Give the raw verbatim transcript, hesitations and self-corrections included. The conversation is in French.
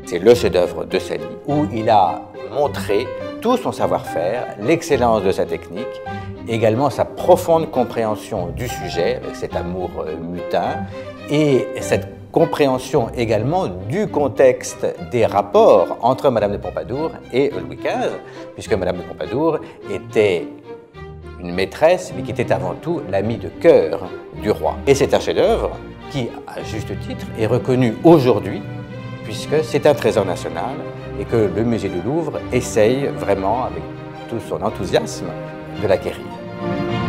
C'est le chef-d'œuvre de Sali, où il a montré tout son savoir-faire, l'excellence de sa technique, également sa profonde compréhension du sujet, avec cet amour mutin, et cette compréhension également du contexte des rapports entre Madame de Pompadour et Louis quinze, puisque Madame de Pompadour était une maîtresse, mais qui était avant tout l'amie de cœur du roi. Et c'est un chef-d'œuvre qui, à juste titre, est reconnu aujourd'hui, puisque c'est un trésor national et que le musée du Louvre essaye vraiment, avec tout son enthousiasme, de l'acquérir.